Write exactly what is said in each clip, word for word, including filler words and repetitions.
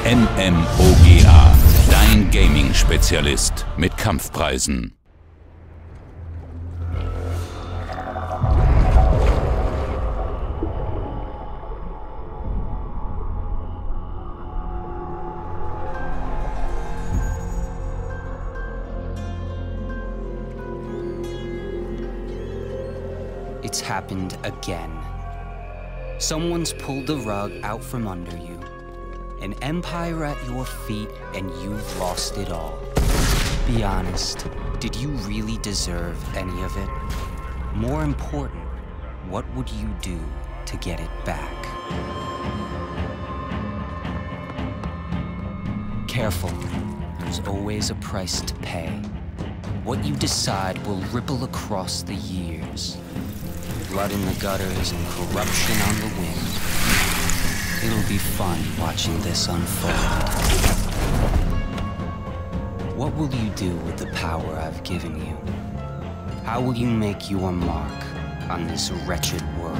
M M O G A, dein Gaming-Spezialist mit Kampfpreisen. It's happened again. Someone's pulled the rug out from under you. An empire at your feet, and you've lost it all. Be honest, did you really deserve any of it? More important, what would you do to get it back? Careful, there's always a price to pay. What you decide will ripple across the years. Blood in the gutters and corruption on the wind. It'll be fun watching this unfold. What will you do with the power I've given you? How will you make your mark on this wretched world?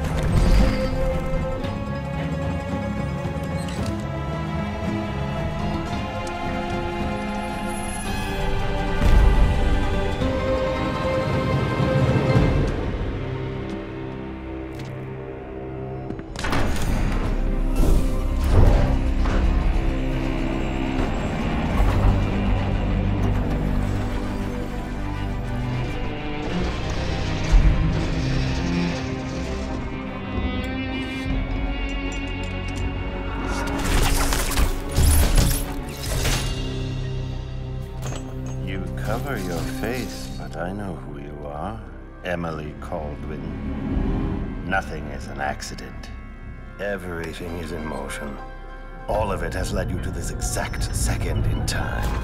You cover your face, but I know who you are. Emily Kaldwin. Nothing is an accident. Everything is in motion. All of it has led you to this exact second in time.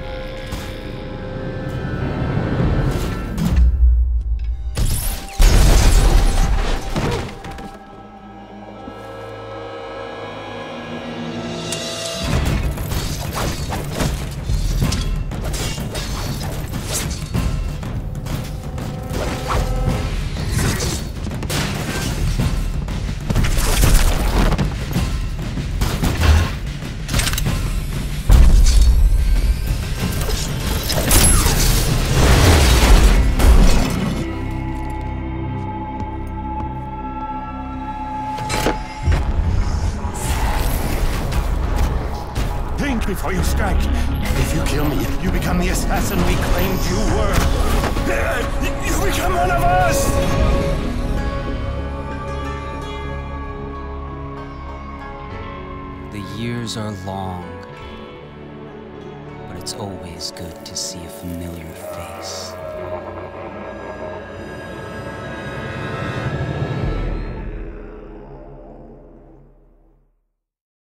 Think before you strike. If you kill me, you become the assassin we claimed you were. You become one of us! The years are long, but it's always good to see a familiar face.